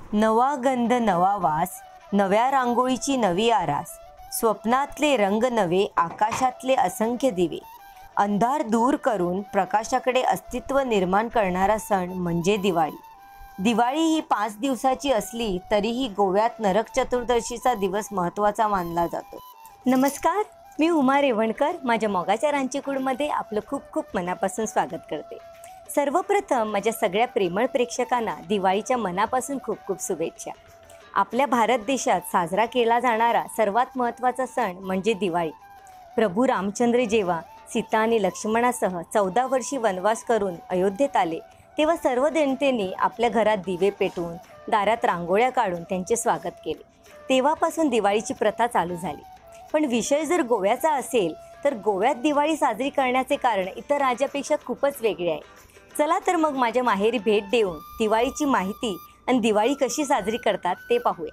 नवा गंध नवा वास, नव्या रांगोळीची नवी आरास, स्वप्नातले रंग नवे, आकाशातले असंख्य दिवे, अंधार दूर करून प्रकाशाकडे अस्तित्व निर्माण करणारा सण म्हणजे दिवाळी. दिवाळी ही 5 दिवसाची असली तरीही गोव्यात नरक चतुर्दशीचा दिवस महत्त्वाचा मानला जातो. नमस्कार, मी उमा रेवणकर. माझ्या मोगाच्या रांचीकुडमध्ये आपलं खूप खूप मनापासून स्वागत करते. सर्वप्रथम माझ्या सगळ्या प्रेमळ प्रेक्षकांना दिवाळीच्या मनापासून खूप खूप शुभेच्छा. आपल्या भारत देशात साजरा केला जाणारा सर्वात महत्त्वाचा सण म्हणजे दिवाळी. प्रभू रामचंद्र जेव्हा सीता आणि लक्ष्मणासह 14 वर्षी वनवास करून अयोध्येत आले, तेव्हा सर्व जनतेने आपल्या घरात दिवे पेटवून, दारात रांगोळ्या काढून त्यांचे स्वागत केले. तेव्हापासून दिवाळीची प्रथा चालू झाली. पण विषय जर गोव्याचा असेल तर गोव्यात दिवाळी साजरी करण्याचे कारण इतर राज्यापेक्षा खूपच वेगळे आहे. चला तर मग माझ्या माहेरी भेट देऊन दिवाळीची माहिती आणि दिवाळी कशी साजरी करतात ते पाहूया.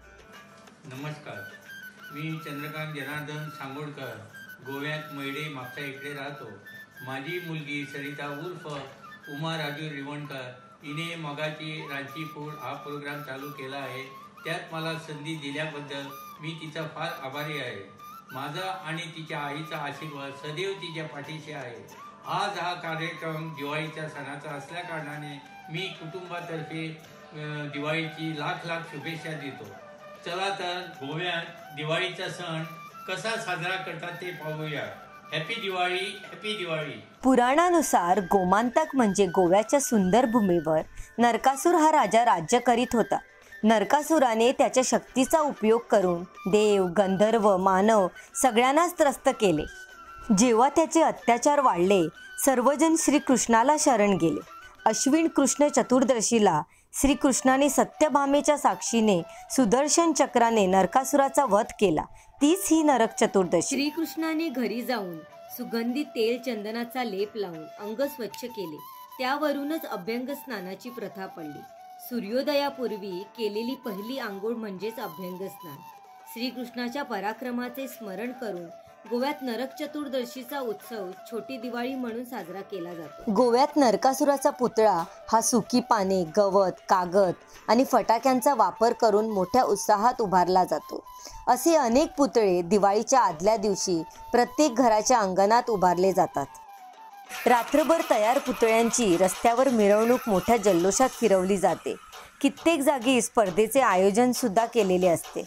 नमस्कार, मी चंद्रकांत जनार्दन सांगोडकर, गोव्यात मैडे मागच्या इकडे राहतो. माझी मुलगी सरिता उर्फ उमा राजू रेवणकर हिने मगाची रांची फूड हा प्रोग्राम चालू केला आहे. त्यात मला संधी दिल्याबद्दल मी तिचा फार आभारी आहे. माझा आणि तिच्या आईचा आशीर्वाद सदैव तिच्या पाठीशी आहे. आज हा कार्यक्रम दिवाळीच्या सणाचा असल्याकारणाने मी कुटुंबातर्फे दिवाळीची लाख लाख शुभेच्छा देतो. चला तर गोव्यात दिवाळीचा सण कसा साजरा करतात ते पाहूया. Happy Diwali, happy Diwali. पुराणानुसार गोमांतक म्हणजे गोव्याच्या सुंदर भूमीवर नरकासूर हा राजा राज्य करीत होता. नरकासुराने त्याच्या शक्तीचा उपयोग करून देव, गंधर्व, मानव सगळ्यांनाच त्रस्त केले. जेव्हा त्याचे अत्याचार वाढले, सर्वजण श्रीकृष्णाला शरण गेले. अश्विन कृष्ण चतुर्दशीला श्रीकृष्णाने सत्यभामेच्या साक्षीने सुदर्शन चक्राने नरकासुराचा वध केला. तीच ही नरक चतुर्दशी. श्रीकृष्णाने घरी जाऊन सुगंधित तेल चंदनाचा लेप लावून अंग स्वच्छ केले. त्यावरूनच अभ्यंग स्नानाची प्रथा पडली. सूर्योदयापूर्वी केलेली पहिली आंघोळ म्हणजेच अभ्यंग स्नान. श्रीकृष्णाच्या पराक्रमाचे स्मरण करून गोव्यात नरक चतुर्दशीचा उत्सव छोटी दिवाळी म्हणून साजरा केला जातो. गोव्यात नरकासुराचा पुतळा हा सुकी पाने, गवत, कागद आणि फटाक्यांचा वापर करून मोठ्या उत्साहात उभारला जातो. असे अनेक पुतळे दिवाळीच्या आदल्या दिवशी प्रत्येक घराच्या अंगणात उभारले जातात. रात्रभर तयार पुतळ्यांची रस्त्यावर मिरवणूक मोठ्या जल्लोषात फिरवली जाते. कित्येक जागी स्पर्धेचे आयोजन सुद्धा केलेले असते.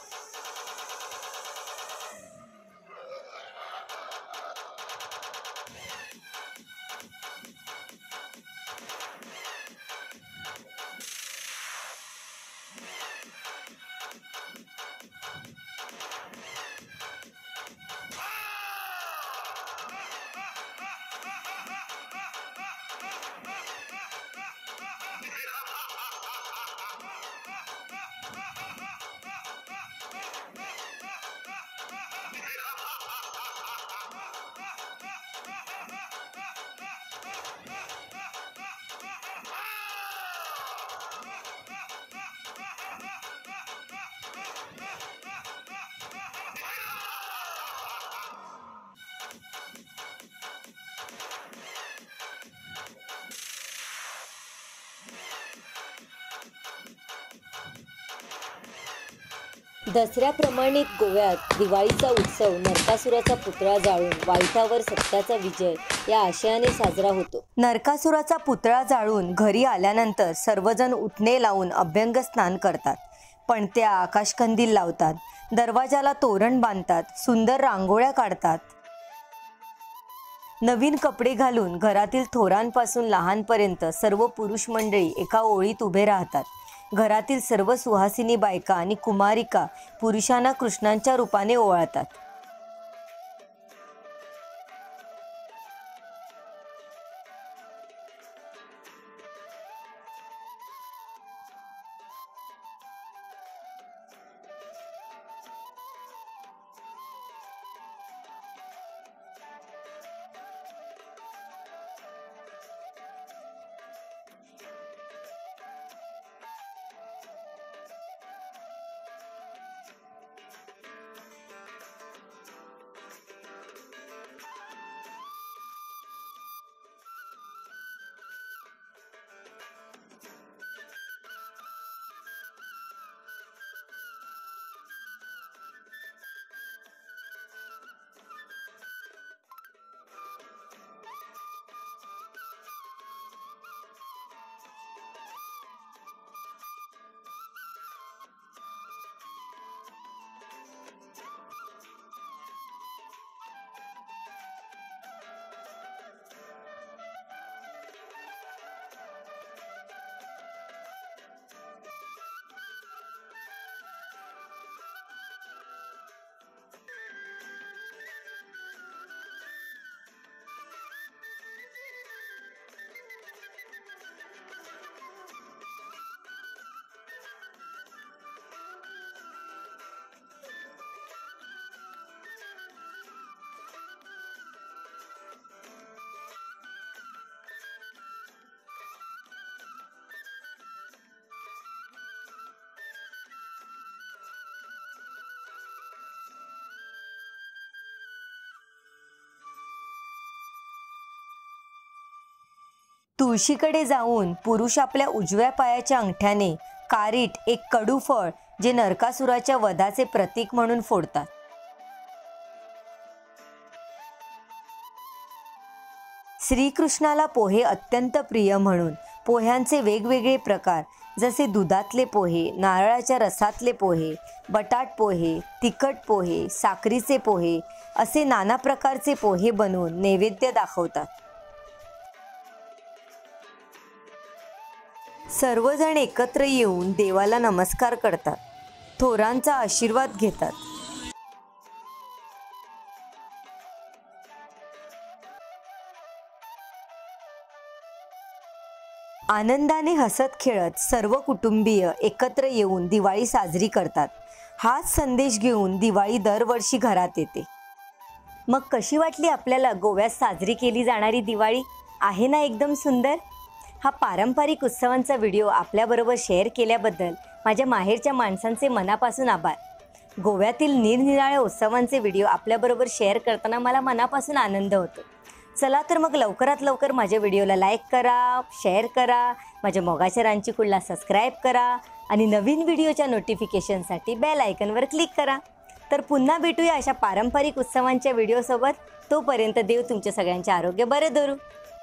दसऱ्याप्रमाणे गोव्यात दिवाळीचा उत्सव नरकासुराचा पुतळा जाळून वाईटावर सत्याचा विजय या आशयाने साजरा होतो. नरकासुराचा पुतळा जाळून घरी आल्यानंतर सर्वजण उटणे लावून अभ्यंग स्नान करतात. पणत्या, आकाशकंदील लावतात, दरवाजाला तोरण बांधतात, सुंदर रांगोळ्या काढतात. नवीन कपडे घालून घरातील थोरांपासून लहानपर्यंत सर्व पुरुष मंडळी एका ओळीत उभे राहतात. घरातील सर्व सुहासिनी बायका आणि कुमारिका पुरुषांना कृष्णांच्या रूपाने ओवाळतात. तुळशीकडे जाऊन पुरुष आपल्या उजव्या पायाच्या अंगठ्याने कारीट, एक कडू फळ जे नरकासुराच्या वधाचे प्रतीक म्हणून फोडतात. श्रीकृष्णाला पोहे अत्यंत प्रिय म्हणून पोह्यांचे वेगवेगळे प्रकार जसे दुधातले पोहे, नारळाच्या रसातले पोहे, बटाट पोहे, तिखट पोहे, साखरीचे पोहे असे नाना प्रकारचे पोहे बनवून नैवेद्य दाखवतात. सर्वजण एकत्र येऊन देवाला नमस्कार करतात, थोरांचा आशीर्वाद घेतात. आनंदाने हसत खेळत सर्व कुटुंबीय एकत्र येऊन दिवाळी साजरी करतात. हाच संदेश घेऊन दिवाळी दरवर्षी घरात येते. मग कशी वाटली आपल्याला गोव्यात साजरी केली जाणारी दिवाळी? आहे ना एकदम सुंदर? हा पारंपरिक उत्सवांचा व्हिडिओ आपल्याबरोबर शेअर केल्याबद्दल माझ्या माहेरच्या माणसांचे मनापासून आभार. गोव्यातील निरनिराळ्या उत्सवांचे व्हिडिओ आपल्याबरोबर शेअर करताना मला मनापासून आनंद होतो. चला तर मग लवकरात लवकर माझ्या व्हिडिओला लाईक करा, शेअर करा, माझ्या मोगाच्या रांचीकुळला सबस्क्राईब करा आणि नवीन व्हिडिओच्या नोटिफिकेशनसाठी बेल आयकनवर क्लिक करा. तर पुन्हा भेटूया अशा पारंपरिक उत्सवांच्या व्हिडिओसोबत. तोपर्यंत देव तुमच्या सगळ्यांचे आरोग्य बरे धरू.